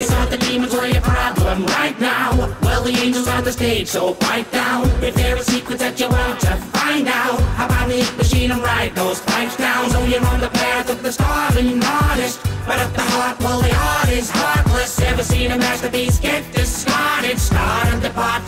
Is all the demons were your problem right now? Well, the angels on the stage, so pipe down. If there are secrets that you want to find out, how about the machine and ride those pipes down? So you're on the path of the starving artist, but at the heart, well, the art is heartless. Ever seen a masterpiece get discarded? Start and depart